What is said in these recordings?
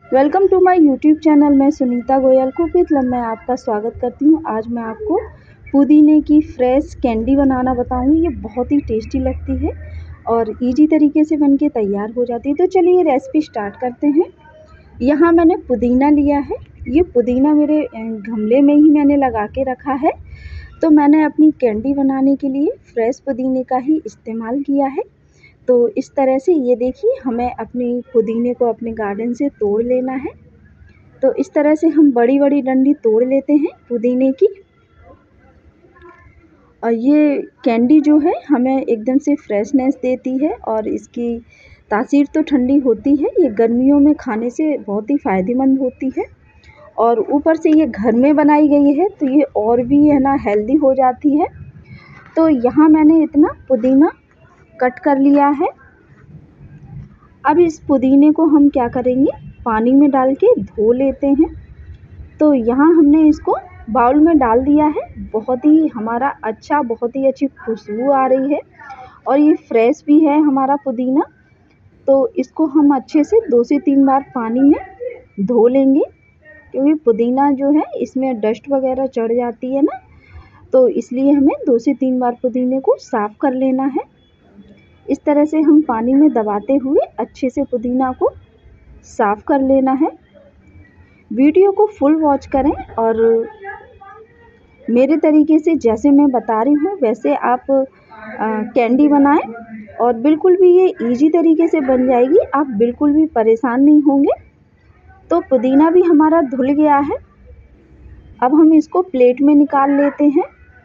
Welcome to my YouTube channel. मैं सुनीता गोयल कुपितलम में आपका स्वागत करती हूँ। आज मैं आपको पुदीने की फ्रेश कैंडी बनाना बताऊँगी। ये बहुत ही टेस्टी लगती है और इजी तरीके से बनके तैयार हो जाती है। तो चलिए रेसिपी स्टार्ट करते हैं। यहाँ मैंने पुदीना लिया है। ये पुदीना मेरे गमले में ही मैंने लगा के रखा है। तो मैंने अपनी कैंडी बनाने के लिए फ्रेश पुदीने का ही इस्तेमाल किया है। तो इस तरह से ये देखिए, हमें अपने पुदीने को अपने गार्डन से तोड़ लेना है। तो इस तरह से हम बड़ी बड़ी डंडी तोड़ लेते हैं पुदीने की। और ये कैंडी जो है हमें एकदम से फ्रेशनेस देती है और इसकी तासीर तो ठंडी होती है। ये गर्मियों में खाने से बहुत ही फ़ायदेमंद होती है और ऊपर से ये घर में बनाई गई है तो ये और भी है ना हेल्दी हो जाती है। तो यहाँ मैंने इतना पुदीना कट कर लिया है। अब इस पुदीने को हम क्या करेंगे, पानी में डाल के धो लेते हैं। तो यहाँ हमने इसको बाउल में डाल दिया है। बहुत ही हमारा बहुत ही अच्छी खुशबू आ रही है और ये फ्रेश भी है हमारा पुदीना। तो इसको हम अच्छे से 2 से 3 बार पानी में धो लेंगे, क्योंकि पुदीना जो है इसमें डस्ट वगैरह चढ़ जाती है ना, तो इसलिए हमें 2 से 3 बार पुदीने को साफ़ कर लेना है। इस तरह से हम पानी में दबाते हुए अच्छे से पुदीना को साफ़ कर लेना है। वीडियो को फुल वॉच करें और मेरे तरीके से जैसे मैं बता रही हूँ वैसे आप कैंडी बनाएं और बिल्कुल भी ये इजी तरीके से बन जाएगी। आप बिल्कुल भी परेशान नहीं होंगे। तो पुदीना भी हमारा धुल गया है। अब हम इसको प्लेट में निकाल लेते हैं।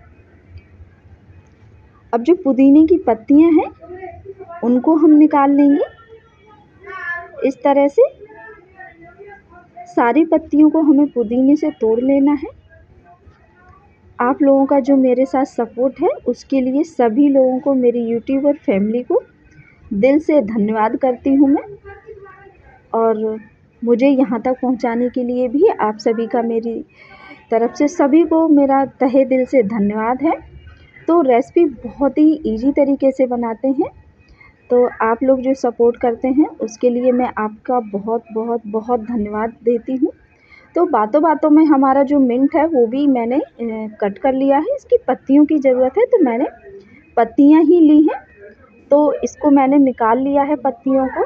अब जो पुदीने की पत्तियां हैं उनको हम निकाल लेंगे। इस तरह से सारी पत्तियों को हमें पुदीने से तोड़ लेना है। आप लोगों का जो मेरे साथ सपोर्ट है उसके लिए सभी लोगों को, मेरी यूट्यूब और फैमिली को दिल से धन्यवाद करती हूँ मैं। और मुझे यहाँ तक पहुँचाने के लिए भी आप सभी का मेरी तरफ से सभी को मेरा तहे दिल से धन्यवाद है। तो रेसिपी बहुत ही इजी तरीके से बनाते हैं। तो आप लोग जो सपोर्ट करते हैं उसके लिए मैं आपका बहुत बहुत बहुत धन्यवाद देती हूँ। तो बातों बातों में हमारा जो मिंट है वो भी मैंने कट कर लिया है। इसकी पत्तियों की ज़रूरत है तो मैंने पत्तियाँ ही ली हैं। तो इसको मैंने निकाल लिया है पत्तियों को।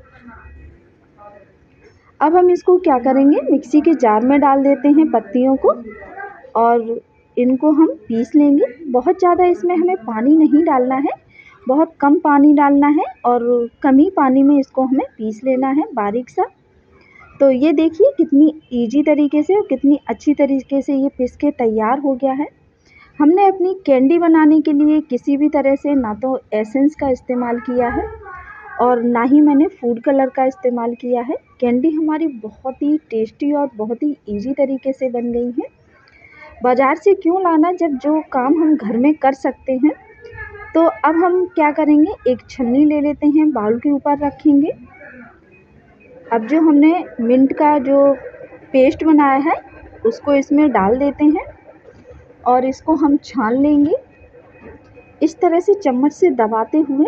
अब हम इसको क्या करेंगे, मिक्सी के जार में डाल देते हैं पत्तियों को और इनको हम पीस लेंगे। बहुत ज़्यादा इसमें हमें पानी नहीं डालना है, बहुत कम पानी डालना है और कम ही पानी में इसको हमें पीस लेना है बारीक सा। तो ये देखिए कितनी इजी तरीके से और कितनी अच्छी तरीके से ये पीस के तैयार हो गया है। हमने अपनी कैंडी बनाने के लिए किसी भी तरह से ना तो एसेंस का इस्तेमाल किया है और ना ही मैंने फूड कलर का इस्तेमाल किया है। कैंडी हमारी बहुत ही टेस्टी और बहुत ही इजी तरीके से बन गई है। बाज़ार से क्यों लाना जब जो काम हम घर में कर सकते हैं। तो अब हम क्या करेंगे, एक छन्नी ले लेते हैं, बाउल के ऊपर रखेंगे। अब जो हमने मिंट का जो पेस्ट बनाया है उसको इसमें डाल देते हैं और इसको हम छान लेंगे। इस तरह से चम्मच से दबाते हुए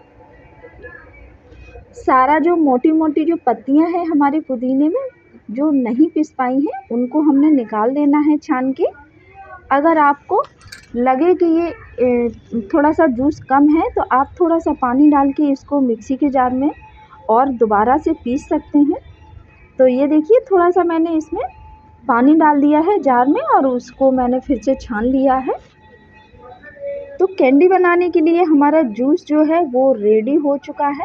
सारा जो मोटी मोटी जो पत्तियां हैं हमारे पुदीने में जो नहीं पिस पाई हैं उनको हमने निकाल देना है छान के। अगर आपको लगे कि ये थोड़ा सा जूस कम है तो आप थोड़ा सा पानी डाल के इसको मिक्सी के जार में और दोबारा से पीस सकते हैं। तो ये देखिए थोड़ा सा मैंने इसमें पानी डाल दिया है जार में और उसको मैंने फिर से छान लिया है। तो कैंडी बनाने के लिए हमारा जूस जो है वो रेडी हो चुका है।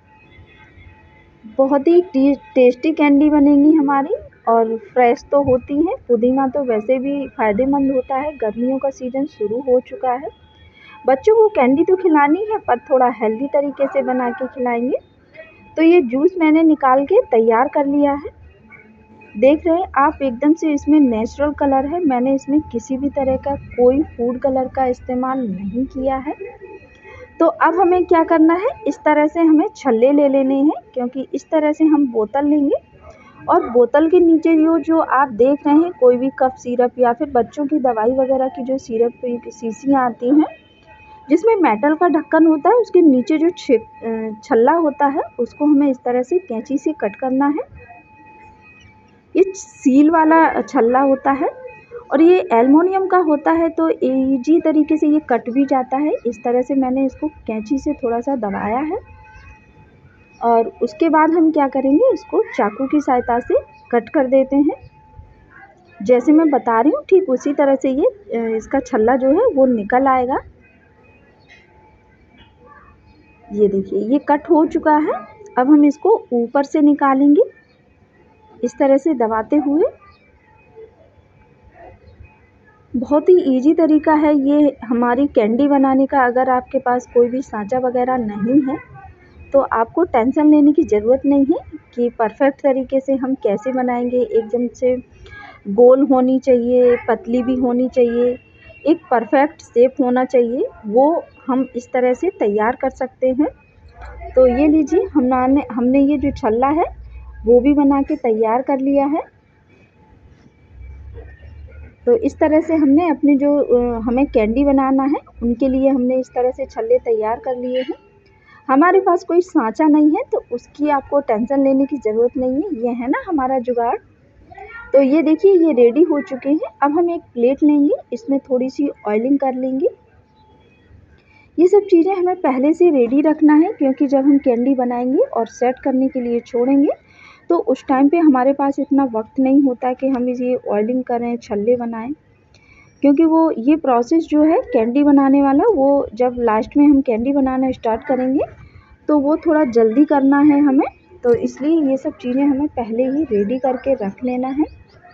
बहुत ही टेस्टी कैंडी बनेगी हमारी और फ्रेश तो होती है। पुदीना तो वैसे भी फ़ायदेमंद होता है। गर्मियों का सीज़न शुरू हो चुका है। बच्चों को कैंडी तो खिलानी है पर थोड़ा हेल्दी तरीके से बना के खिलाएंगे। तो ये जूस मैंने निकाल के तैयार कर लिया है। देख रहे हैं आप, एकदम से इसमें नेचुरल कलर है। मैंने इसमें किसी भी तरह का कोई फूड कलर का इस्तेमाल नहीं किया है। तो अब हमें क्या करना है, इस तरह से हमें छल्ले ले लेने हैं, क्योंकि इस तरह से हम बोतल लेंगे और बोतल के नीचे जो आप देख रहे हैं कोई भी कफ सिरप या फिर बच्चों की दवाई वगैरह की जो सिरप की शीशियाँ आती हैं जिसमें मेटल का ढक्कन होता है, उसके नीचे जो छल्ला होता है उसको हमें इस तरह से कैंची से कट करना है। ये सील वाला छल्ला होता है और ये एल्युमिनियम का होता है, तो इजी तरीके से ये कट भी जाता है। इस तरह से मैंने इसको कैंची से थोड़ा सा दबाया है और उसके बाद हम क्या करेंगे, इसको चाकू की सहायता से कट कर देते हैं। जैसे मैं बता रही हूँ ठीक उसी तरह से ये इसका छल्ला जो है वो निकल आएगा। ये देखिए ये कट हो चुका है। अब हम इसको ऊपर से निकालेंगे इस तरह से दबाते हुए। बहुत ही इजी तरीका है ये हमारी कैंडी बनाने का। अगर आपके पास कोई भी सांचा वगैरह नहीं है तो आपको टेंशन लेने की ज़रूरत नहीं है कि परफेक्ट तरीके से हम कैसे बनाएंगे। एकदम से गोल होनी चाहिए, पतली भी होनी चाहिए, एक परफेक्ट शेप होना चाहिए, वो हम इस तरह से तैयार कर सकते हैं। तो ये लीजिए हमने ये जो छल्ला है वो भी बना के तैयार कर लिया है। तो इस तरह से हमने अपने जो हमें कैंडी बनाना है उनके लिए हमने इस तरह से छल्ले तैयार कर लिए हैं। हमारे पास कोई सांचा नहीं है तो उसकी आपको टेंशन लेने की ज़रूरत नहीं है। ये है ना हमारा जुगाड़। तो ये देखिए ये रेडी हो चुके हैं। अब हम एक प्लेट लेंगे, इसमें थोड़ी सी ऑयलिंग कर लेंगे। ये सब चीज़ें हमें पहले से रेडी रखना है क्योंकि जब हम कैंडी बनाएंगे और सेट करने के लिए छोड़ेंगे तो उस टाइम पे हमारे पास इतना वक्त नहीं होता कि हम ये ऑयलिंग करें, छल्ले बनाएं। क्योंकि वो ये प्रोसेस जो है कैंडी बनाने वाला, वो जब लास्ट में हम कैंडी बनाना स्टार्ट करेंगे तो वो थोड़ा जल्दी करना है हमें। तो इसलिए ये सब चीज़ें हमें पहले ही रेडी करके रख लेना है।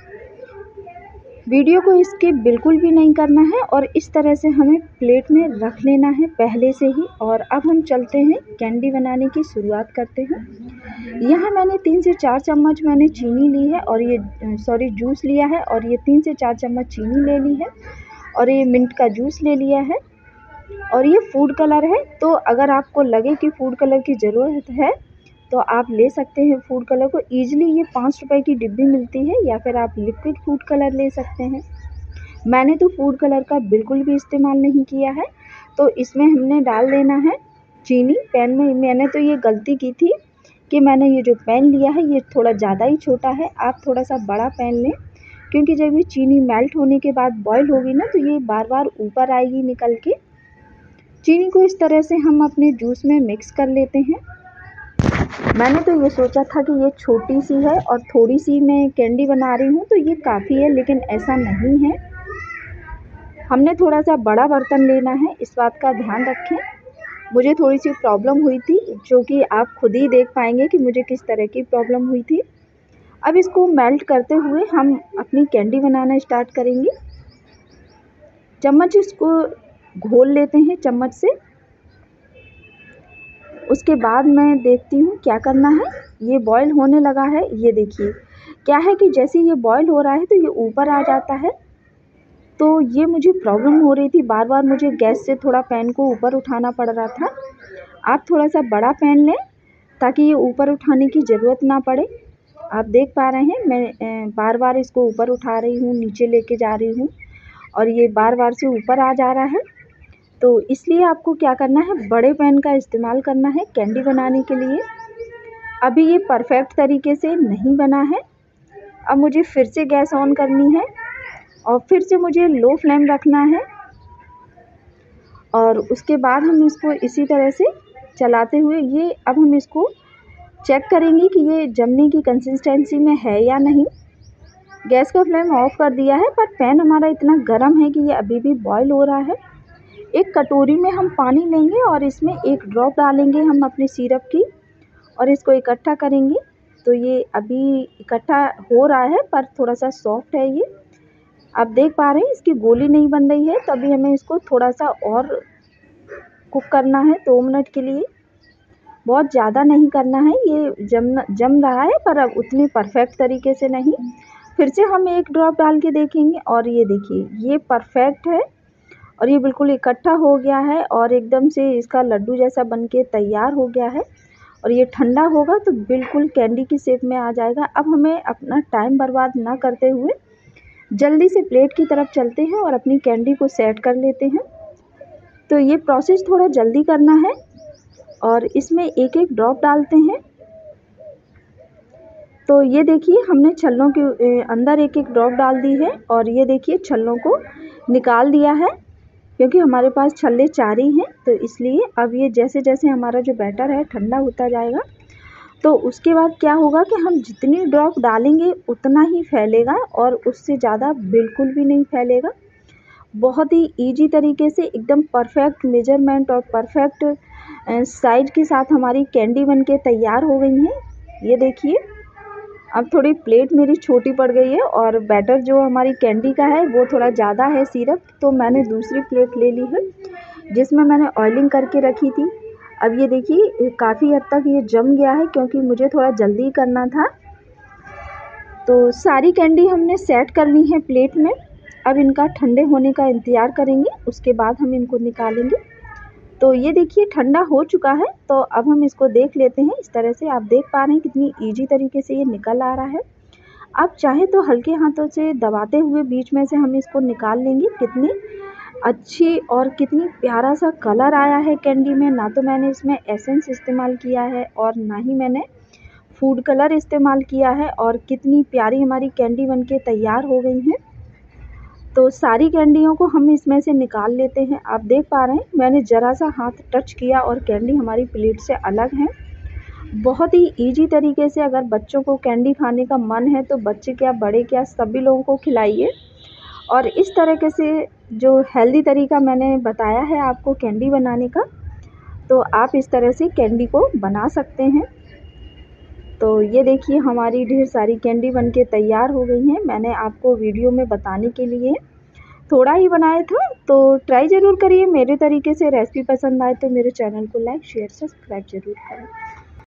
वीडियो को स्किप बिल्कुल भी नहीं करना है और इस तरह से हमें प्लेट में रख लेना है पहले से ही। और अब हम चलते हैं कैंडी बनाने की शुरुआत करते हैं। यहाँ मैंने 3 से 4 चम्मच मैंने चीनी ली है और ये जूस लिया है और ये 3 से 4 चम्मच चीनी ले ली है और ये मिंट का जूस ले लिया है और ये फूड कलर है। तो अगर आपको लगे कि फूड कलर की ज़रूरत है तो आप ले सकते हैं फूड कलर को। ईजिली ये 5 रुपए की डिब्बी मिलती है या फिर आप लिक्विड फूड कलर ले सकते हैं। मैंने तो फूड कलर का बिल्कुल भी इस्तेमाल नहीं किया है। तो इसमें हमने डाल देना है चीनी पैन में। मैंने तो ये गलती की थी कि मैंने ये जो पैन लिया है ये थोड़ा ज़्यादा ही छोटा है। आप थोड़ा सा बड़ा पैन लें क्योंकि जब ये चीनी मेल्ट होने के बाद बॉयल होगी ना तो ये बार बार ऊपर आएगी निकल के। चीनी को इस तरह से हम अपने जूस में मिक्स कर लेते हैं। मैंने तो ये सोचा था कि ये छोटी सी है और थोड़ी सी मैं कैंडी बना रही हूँ तो ये काफ़ी है, लेकिन ऐसा नहीं है। हमने थोड़ा सा बड़ा बर्तन लेना है, इस बात का ध्यान रखें। मुझे थोड़ी सी प्रॉब्लम हुई थी जो कि आप खुद ही देख पाएंगे कि मुझे किस तरह की प्रॉब्लम हुई थी। अब इसको मेल्ट करते हुए हम अपनी कैंडी बनाना स्टार्ट करेंगे। चम्मच इसको घोल लेते हैं चम्मच से। उसके बाद मैं देखती हूँ क्या करना है। ये बॉईल होने लगा है। ये देखिए क्या है कि जैसे ये बॉईल हो रहा है तो ये ऊपर आ जाता है। तो ये मुझे प्रॉब्लम हो रही थी, बार बार मुझे गैस से थोड़ा पैन को ऊपर उठाना पड़ रहा था। आप थोड़ा सा बड़ा पैन लें ताकि ये ऊपर उठाने की ज़रूरत ना पड़े। आप देख पा रहे हैं मैं बार बार इसको ऊपर उठा रही हूँ, नीचे लेके जा रही हूँ और ये बार बार से ऊपर आ जा रहा है। तो इसलिए आपको क्या करना है, बड़े पैन का इस्तेमाल करना है कैंडी बनाने के लिए। अभी ये परफेक्ट तरीके से नहीं बना है। अब मुझे फिर से गैस ऑन करनी है और फिर से मुझे लो फ्लेम रखना है और उसके बाद हम इसको इसी तरह से चलाते हुए अब हम इसको चेक करेंगे कि ये जमने की कंसिस्टेंसी में है या नहीं। गैस का फ्लेम ऑफ कर दिया है पर पैन हमारा इतना गर्म है कि ये अभी भी बॉईल हो रहा है। एक कटोरी में हम पानी लेंगे और इसमें एक ड्रॉप डालेंगे हम अपने सिरप की और इसको इकट्ठा करेंगे। तो ये अभी इकट्ठा हो रहा है पर थोड़ा सा सॉफ्ट है ये। आप देख पा रहे हैं इसकी गोली नहीं बन रही है, तभी हमें इसको थोड़ा सा और कुक करना है 2 मिनट के लिए। बहुत ज़्यादा नहीं करना है, ये जम रहा है पर अब उतनी परफेक्ट तरीके से नहीं। फिर से हम एक ड्रॉप डाल के देखेंगे और ये देखिए ये परफेक्ट है और ये बिल्कुल इकट्ठा हो गया है और एकदम से इसका लड्डू जैसा बन के तैयार हो गया है। और ये ठंडा होगा तो बिल्कुल कैंडी की शेप में आ जाएगा। अब हमें अपना टाइम बर्बाद ना करते हुए जल्दी से प्लेट की तरफ चलते हैं और अपनी कैंडी को सेट कर लेते हैं। तो ये प्रोसेस थोड़ा जल्दी करना है और इसमें एक एक ड्रॉप डालते हैं। तो ये देखिए हमने छल्लों के अंदर एक एक ड्रॉप डाल दी है और ये देखिए छल्लों को निकाल दिया है, क्योंकि हमारे पास छल्ले 4 ही हैं, तो इसलिए अब ये जैसे जैसे हमारा जो बैटर है ठंडा होता जाएगा, तो उसके बाद क्या होगा कि हम जितनी ड्रॉप डालेंगे उतना ही फैलेगा और उससे ज़्यादा बिल्कुल भी नहीं फैलेगा। बहुत ही ईजी तरीके से एकदम परफेक्ट मेजरमेंट और परफेक्ट साइज के साथ हमारी कैंडी बनके तैयार हो गई है। ये देखिए, अब थोड़ी प्लेट मेरी छोटी पड़ गई है और बैटर जो हमारी कैंडी का है वो थोड़ा ज़्यादा है सिरप, तो मैंने दूसरी प्लेट ले ली है जिसमें मैंने ऑयलिंग करके रखी थी। अब ये देखिए काफ़ी हद तक ये जम गया है, क्योंकि मुझे थोड़ा जल्दी करना था। तो सारी कैंडी हमने सेट कर ली है प्लेट में। अब इनका ठंडे होने का इंतज़ार करेंगे, उसके बाद हम इनको निकालेंगे। तो ये देखिए ठंडा हो चुका है, तो अब हम इसको देख लेते हैं। इस तरह से आप देख पा रहे हैं कितनी ईजी तरीके से ये निकल आ रहा है। आप चाहे तो हल्के हाथों से दबाते हुए बीच में से हम इसको निकाल लेंगे। कितनी अच्छी और कितनी प्यारा सा कलर आया है कैंडी में। ना तो मैंने इसमें एसेंस इस्तेमाल किया है और ना ही मैंने फूड कलर इस्तेमाल किया है, और कितनी प्यारी हमारी कैंडी बनके तैयार हो गई है। तो सारी कैंडियों को हम इसमें से निकाल लेते हैं। आप देख पा रहे हैं मैंने ज़रा सा हाथ टच किया और कैंडी हमारी प्लेट से अलग है। बहुत ही ईजी तरीके से अगर बच्चों को कैंडी खाने का मन है तो बच्चे क्या बड़े क्या सभी लोगों को खिलाइए। और इस तरीके से जो हेल्दी तरीका मैंने बताया है आपको कैंडी बनाने का, तो आप इस तरह से कैंडी को बना सकते हैं। तो ये देखिए हमारी ढेर सारी कैंडी बनके तैयार हो गई हैं। मैंने आपको वीडियो में बताने के लिए थोड़ा ही बनाया था, तो ट्राई ज़रूर करिए मेरे तरीके से। रेसिपी पसंद आए तो मेरे चैनल को लाइक शेयर सब्सक्राइब ज़रूर करें।